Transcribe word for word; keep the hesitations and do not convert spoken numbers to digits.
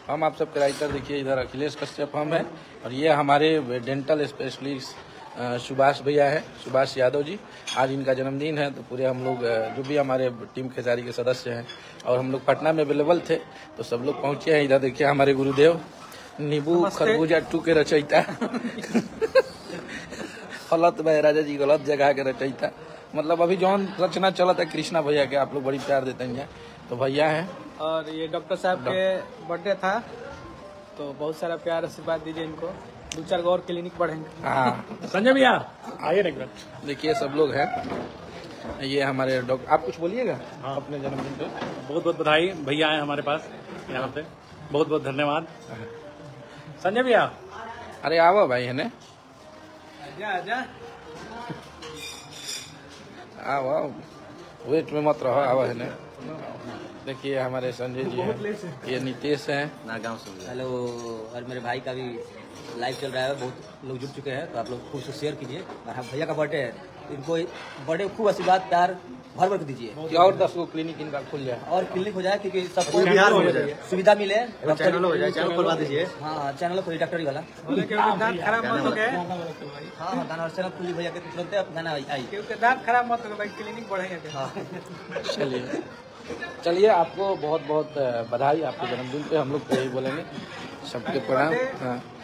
हम आप सबके राइटर देखिए, इधर अखिलेश कश्यप हम है और ये हमारे डेंटल स्पेशलिस्ट सुभाष भैया है, सुभाष यादव जी। आज इनका जन्मदिन है तो पूरे हम लोग जो भी हमारे टीम खेसारी के सदस्य हैं और हम लोग पटना में अवेलेबल थे तो सब लोग पहुंचे हैं। इधर देखिए हमारे गुरुदेव नींबू खरबूजा टू के रचयिता गलत भाई राजा जी गलत जगह के रचयिता, मतलब अभी जौन रचना चला था कृष्णा भैया के, आप लोग बड़ी प्यार देते हैं तो भैया हैं। और ये डॉक्टर साहब के बर्थडे था तो बहुत सारा प्यार आशीर्वाद दीजिए इनको, दो चार और क्लिनिक बढ़ेंगे। हाँ संजय भैया आइए ना, देखिए सब लोग हैं। ये हमारे डॉक्टर, आप कुछ बोलिएगा? हाँ। अपने जन्मदिन पे बहुत बहुत बधाई, भैया आए हमारे पास यहाँ पे, बहुत बहुत धन्यवाद। संजय भैया अरे आओ भाई है आजा आजा, आओ आओ, वेट में मत रहो, आओ है। देखिए हमारे संजय जी हैं, ये नीतीश हैं नागांव से। हेलो, और मेरे भाई का भी लाइव चल रहा है, बहुत लोग जुड़ चुके हैं तो आप लोग खूब से शेयर कीजिए। और हम भैया का बर्थडे है, इनको बर्थडे खूब आशीर्वाद प्यार भर भर दीजिए और दस गो क्लिनिक इनका खुल जाए और क्लिनिक हो जाए, क्योंकि सबको सुविधा मिले, चैनल हो जाए, चैनल खुलवा दीजिए। हाँ चैनल खोलिए डॉक्टरी वाला। खराब मत हो गए। हाँ हाँ गाना और चैनल खोलिए भैया के तुरंत गाना आई, क्योंकि दांत खराब मत हो, क्लिनिक बढ़ेगा। चलिए चलिए, आपको बहुत बहुत बधाई आपके जन्मदिन पे, हम लोग यही बोलेंगे, सबके प्रणाम। हाँ